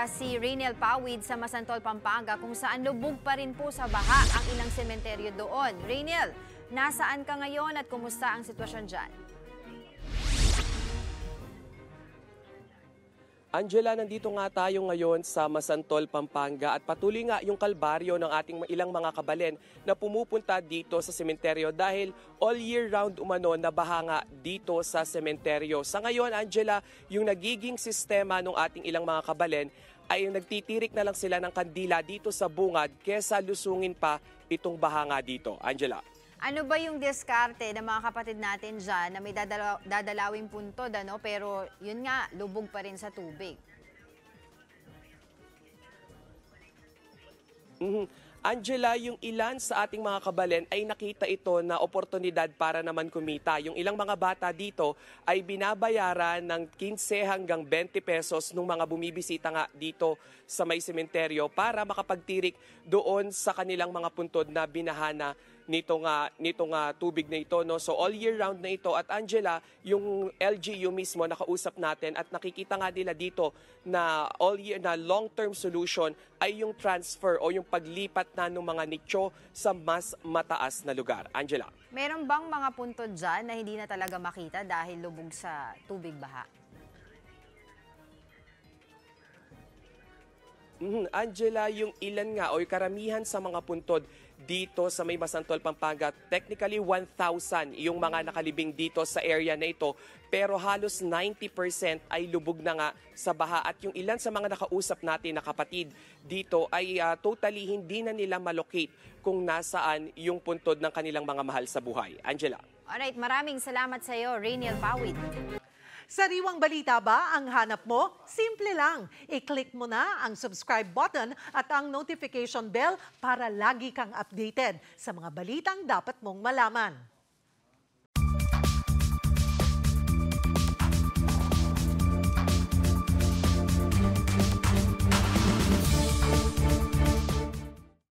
Si Rainiel Pawid sa Masantol, Pampanga kung saan lubog pa rin po sa baha ang ilang sementeryo doon. Rainiel, nasaan ka ngayon at kumusta ang sitwasyon dyan? Angela, nandito nga tayo ngayon sa Masantol, Pampanga at patuloy nga yung kalbaryo ng ating ilang mga kabalen na pumupunta dito sa sementeryo dahil all year round umano nabaha nga dito sa sementeryo. Sa ngayon, Angela, yung nagiging sistema ng ating ilang mga kabalen ay nagtitirik na lang sila ng kandila dito sa bungad kesa lusungin pa itong baha nga dito. Angela. Ano ba yung diskarte ng mga kapatid natin dyan na may dadalawing puntod, pero yun nga, lubog pa rin sa tubig? Angela, yung ilan sa ating mga kabalen ay nakita ito na oportunidad para naman kumita. Yung ilang mga bata dito ay binabayaran ng 15 hanggang 20 pesos nung mga bumibisita nga dito sa may sementeryo para makapagtirik doon sa kanilang mga puntod na binahana nito nga tubig na ito, no? So all year round na ito. At Angela, yung LGU mismo nakausap natin at nakikita nga nila dito na all year na long-term solution ay yung transfer o yung paglipat na ng mga nicho sa mas mataas na lugar. Angela. Meron bang mga puntod dyan na hindi na talaga makita dahil lubog sa tubig baha? Angela, yung ilan nga o yung karamihan sa mga puntod dito sa may Masantol, Pampanga, technically 1,000 yung mga nakalibing dito sa area na ito, pero halos 90% ay lubog na nga sa baha. At yung ilan sa mga nakausap natin na kapatid dito ay totally hindi na nila malocate kung nasaan yung puntod ng kanilang mga mahal sa buhay. Angela. Alright, maraming salamat sa iyo, Rainiel Pawid. Sariwang balita ba ang hanap mo? Simple lang. I-click mo na ang subscribe button at ang notification bell para lagi kang updated sa mga balitang dapat mong malaman.